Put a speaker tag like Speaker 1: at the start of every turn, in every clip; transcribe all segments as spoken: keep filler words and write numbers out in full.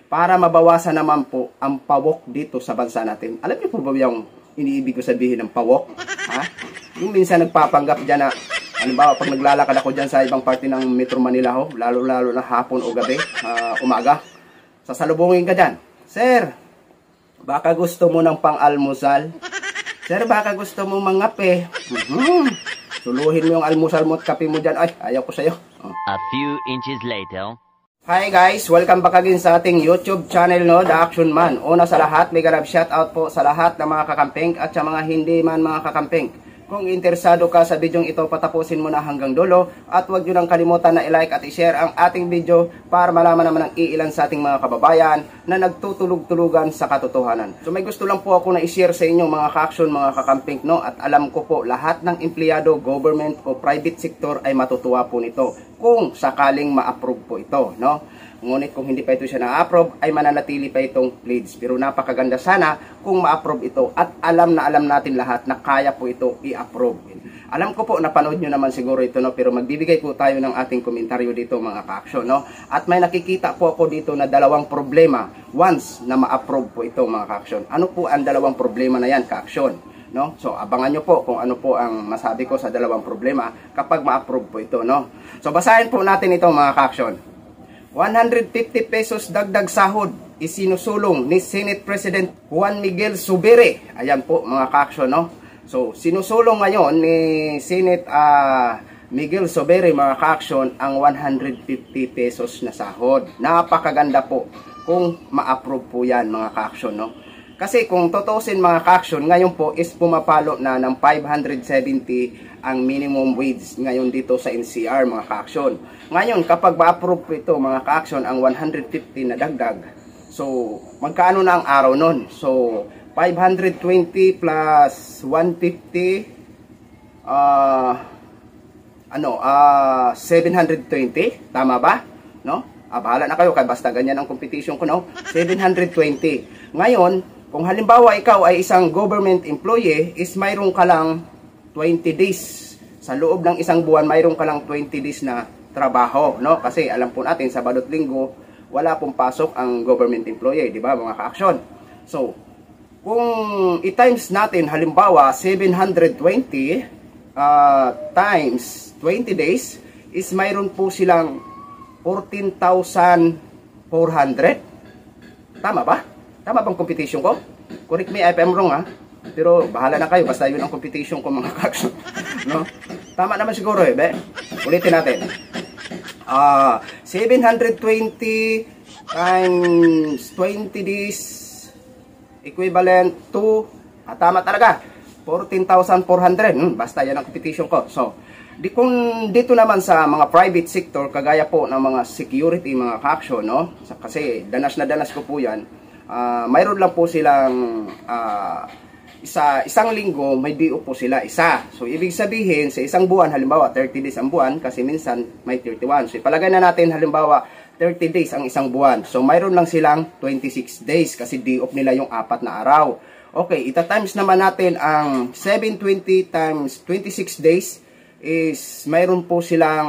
Speaker 1: para mabawasan naman po ang pawok dito sa bansa natin. Alam niyo po ba yung iniibig ko sabihin ng pawok? Ha? Yung minsan nagpapanggap dyan na, halimbawa pag naglalakad ako dyan sa ibang parte ng Metro Manila ho, lalo-lalo na hapon o gabi, uh, umaga, sasalubungin ka dyan. Sir, baka gusto mo ng pang-almusal? Sir, baka gusto mo mangape? Mm-hmm. Tuluhin mo yung almusal mo at kape mo dyan. Ay, ayaw ko sa'yo. Oh.
Speaker 2: A few inches later.
Speaker 1: Hi guys! Welcome back again sa ating YouTube channel, no, The Action Man. Una sa lahat, may garab shoutout po sa lahat ng mga kakamping at sa mga hindi man mga kakamping. Kung interesado ka sa bidyong ito, patapusin mo na hanggang dulo at huwag nyo nang kalimutan na i-like at i-share ang ating video para malaman naman ang iilan sa ating mga kababayan na nagtutulog-tulugan sa katotohanan. So may gusto lang po ako na i-share sa inyo mga ka-action, mga kakamping, no, at alam ko po lahat ng empleyado, government o private sector ay matutuwa po nito kung sakaling ma-approve po ito, no. Ngunit kung hindi pa ito siya na-approve, ay mananatili pa itong pledge. Pero napakaganda sana kung ma-approve ito at alam na alam natin lahat na kaya po ito i-approve. Alam ko po, napanood nyo naman siguro ito, no? Pero magbibigay po tayo ng ating komentaryo dito mga ka-action, no? At may nakikita po ako dito na dalawang problema once na ma-approve po ito mga ka-action. Ano po ang dalawang problema na yan, ka-action? No? So abangan nyo po kung ano po ang masabi ko sa dalawang problema kapag ma-approve po ito, no? So basahin po natin ito mga ka-action. one hundred fifty pesos dagdag sahod isinusulong ni Senate President Juan Miguel Zubiri. Ayan po mga ka-action, no? So sinusulong ngayon ni Senate uh, Miguel Zubiri mga ka-action ang one hundred fifty pesos na sahod. Napakaganda po kung ma-approve po yan mga ka-action, no? Kasi kung tutusin mga ka-action, ngayon po is pumapalo na ng five hundred seventy ang minimum wage ngayon dito sa N C R mga ka-action. Ngayon kapag ma-approve po ito mga ka-action ang one hundred fifty na dagdag, so magkaano na ang araw nun? So five hundred twenty plus one hundred fifty, uh, ano, uh, seven hundred twenty, tama ba? No? Ah, bahala na kayo, kaya basta ganyan ang competition ko, no? seven hundred twenty. Ngayon, kung halimbawa ikaw ay isang government employee, is mayroon ka lang twenty days. Sa loob ng isang buwan, mayroon ka lang twenty days na trabaho, no? Kasi alam po natin, Sabado at Linggo, wala pong pasok ang government employee, di ba mga ka-action? So, kung i-times natin, halimbawa, seven hundred twenty uh, times twenty days, is mayroon po silang fourteen thousand four hundred. Tama ba? Tama bang competition ko? Correct me if I'm wrong, ha? Pero bahala na kayo, basta yun ang competition ko mga ka-action. No? Tama naman siguro eh, be? Ulitin natin. Uh, seven hundred twenty times twenty days equivalent to, ah, tama talaga, fourteen thousand four hundred. Hmm, basta yan ang competition ko. So, di, kung dito naman sa mga private sector, kagaya po ng mga security, mga ka-action, no? Kasi danas na danas ko po yan. Uh, mayroon lang po silang uh, isa, isang linggo may D O po sila isa. So ibig sabihin sa isang buwan, halimbawa thirty days ang buwan, kasi minsan may thirty-one. So ipalagay na natin halimbawa thirty days ang isang buwan. So mayroon lang silang twenty-six days kasi D O nila yung apat na araw. Okay, ita-times naman natin ang seven hundred twenty times twenty-six days is mayroon po silang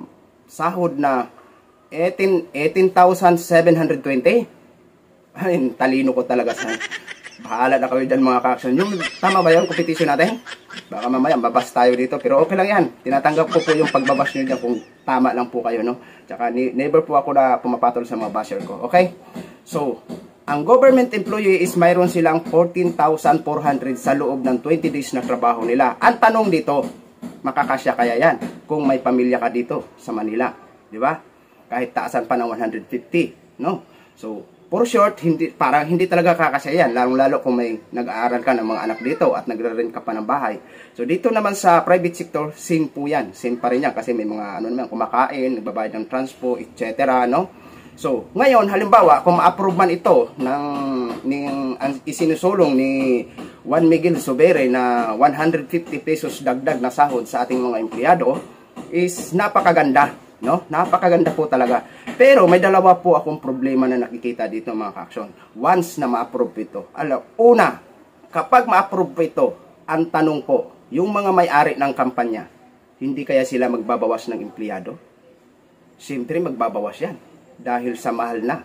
Speaker 1: sahod na eighteen thousand seven hundred twenty. Ay, talino ko talaga sa... Bahala na kayo dyan mga ka-action. Yung, tama ba yung competition natin? Baka mamaya babas tayo dito. Pero okay lang yan. Tinatanggap ko po yung pagbabas nyo dyan kung tama lang po kayo, no? Tsaka never po ako na pumapatol sa mga basher ko. Okay? So, ang government employee is mayroon silang fourteen thousand four hundred sa loob ng twenty days na trabaho nila. Ang tanong dito, makakasya kaya yan kung may pamilya ka dito sa Manila? Di ba? Kahit taasan pa ng one hundred fifty, no? So, for short, hindi, parang hindi talaga kakasya yan, lalong-lalo kung may nag-aaral ka ng mga anak dito at nagre-rent ka pa ng bahay. So dito naman sa private sector, same po yan. Same pa rin yan kasi may mga ano naman, kumakain, nagbabayad ng transpo, et cetera. No? So ngayon, halimbawa, kung ma-approve man ito ng, ng isinusulong ni Juan Miguel Zubiri na one hundred fifty pesos dagdag na sahod sa ating mga empleyado, is napakaganda. No? Napakaganda po talaga. Pero may dalawa po akong problema na nakikita dito mga ka-action. Once na ma-approve ito. Alam, una, kapag ma-approve ito, ang tanong po, yung mga may-ari ng kampanya, hindi kaya sila magbabawas ng empleyado? Siyempre magbabawas yan. Dahil sa mahal na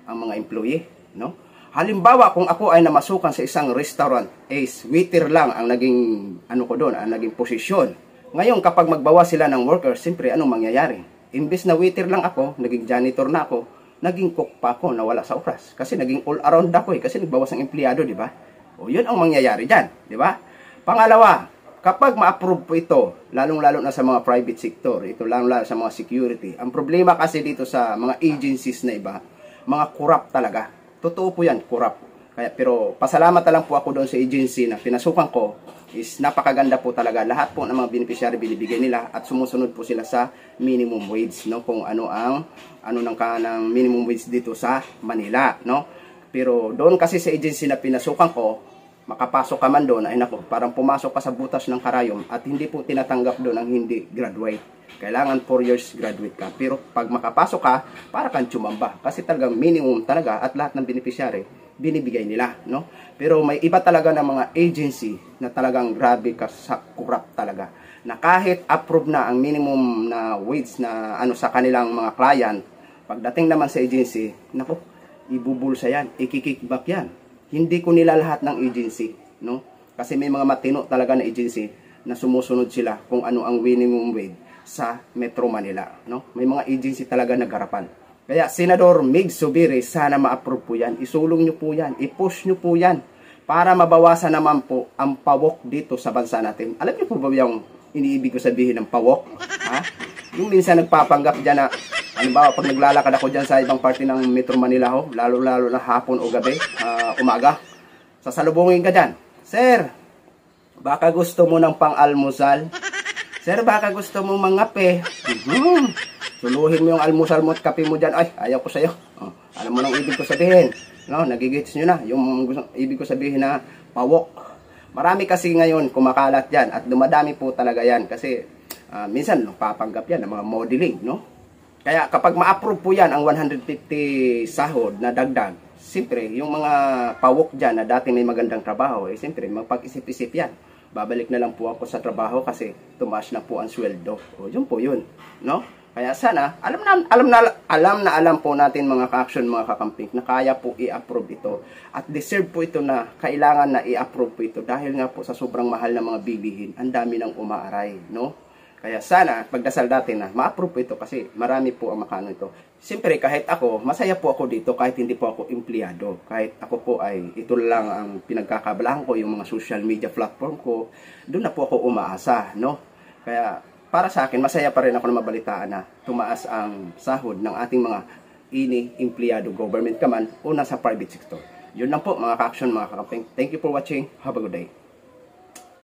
Speaker 1: ang mga employee, no? Halimbawa, kung ako ay namasukan sa isang restaurant, is waiter lang ang naging, ano ko doon, ang naging posisyon. Ngayon, kapag magbawa sila ng workers, siyempre, anong mangyayari? Imbes na waiter lang ako, naging janitor na ako, naging cook pa ako na wala sa oras. Kasi naging all around ako eh, kasi nagbawas ng empleyado, di ba? O, yun ang mangyayari dyan, di ba? Pangalawa, kapag ma-approve po ito, lalong-lalo na sa mga private sector, ito lalong-lalo sa mga security, ang problema kasi dito sa mga agencies na iba, mga corrupt talaga. Totoo po yan, corrupt. Kaya, pero pasalamat na lang po ako doon sa agency na pinasukan ko, is napakaganda po talaga. Lahat po ng mga beneficiary binibigay nila at sumusunod po sila sa minimum wage, no? Kung ano ang ano ng kanang minimum wage dito sa Manila, no? Pero doon kasi sa agency na pinasukan ko, makapasok ka man doon, ay nako, parang pumasok ka sa butas ng karayom at hindi po tinatanggap doon ang hindi graduate. Kailangan four years graduate ka. Pero pag makapasok ka, para kang tsumamba. Kasi talagang minimum talaga at lahat ng beneficiary, binibigay nila, no? Pero may iba talaga ng mga agency na talagang grabe ka sa corrupt talaga. Na kahit approve na ang minimum na wage na ano sa kanilang mga client, pagdating naman sa agency, nako, ibubulsa yan, ikikickback yan. Hindi ko nila lahat ng agency, no? Kasi may mga matino talaga na agency na sumusunod sila kung ano ang minimum wage sa Metro Manila, no? May mga agency talaga nagarapan. Kaya Senador Mig Zubiri, sana ma-approve po yan. Isulong nyo po yan, i-push nyo po yan para mabawasan naman po ang pawok dito sa bansa natin. Alam niyo po ba yung iniibig ko sabihin ng pawok? Ha? Yung minsan nagpapanggap dyan na, halimbawa pag naglalakad ako dyan sa ibang parte ng Metro Manila ho, lalo-lalo na hapon o gabi, uh, umaga, sasalubungin ka dyan. Sir, baka gusto mo ng pang-almusal? Sir, baka gusto mo mangape? Mm-hmm. Suluhin mo yung almusal mo at kape mo dyan. Ay, ayaw ko sa'yo. Oh, alam mo nang ibig ko sabihin. No, nagigits nyo na. Yung ibig ko sabihin na pawok. Marami kasi ngayon kumakalat dyan at dumadami po talaga yan. Kasi uh, minsan papanggap yan ng mga modeling. No? Kaya kapag ma-approve po yan ang one hundred fifty sahod na dagdag, siyempre yung mga pawok dyan na dati may magandang trabaho, eh siyempre magpag-isip-isip yan. Babalik na lang po ako sa trabaho kasi tumaas na po ang sweldo. O, yun po yun. No? Kaya sana, alam na, alam na, alam na alam po natin mga ka-action, mga kakamping, na kaya po i-approve ito. At deserve po ito na kailangan na i-approve po ito dahil nga po sa sobrang mahal na mga bilihin, ang dami nang umaaray, no? Kaya sana, pagdasal natin na ma-approve po ito kasi marami po ang makano ito. Siyempre, kahit ako, masaya po ako dito kahit hindi po ako empleyado. Kahit ako po ay, ito lang ang pinagkakabalahan ko, yung mga social media platform ko, doon na po ako umaasa, no? Kaya, para sa akin, masaya pa rin ako na mabalitaan na tumaas ang sahod ng ating mga ini empleyado, government ka man o nasa private sector. Yun lang po mga ka-action, mga kakamping. Thank you for watching. Have a good day.